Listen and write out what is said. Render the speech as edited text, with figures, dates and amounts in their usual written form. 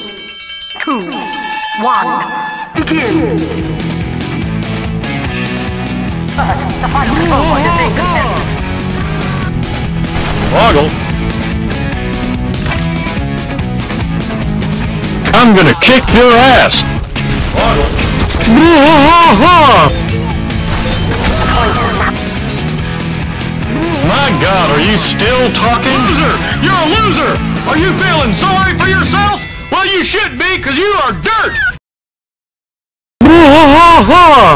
2, 1, begin! The final control point is being contested. Boggle. I'm gonna kick your ass! Boggle. My God, are you still talking? Loser! You're a loser! Are you feeling sorry for yourself? Well, you should be, 'cause you are dirt!